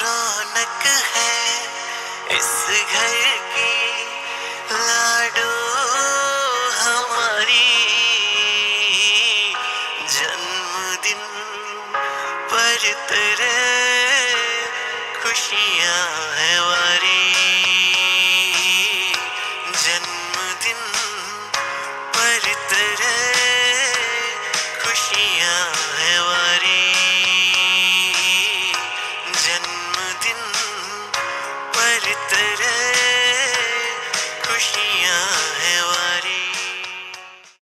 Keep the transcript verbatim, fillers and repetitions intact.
रौनक है इस घर की, लाडो हमारी। जन्मदिन पर तेरे खुशियां है वारी, जन्मदिन पर तेरे खुशियां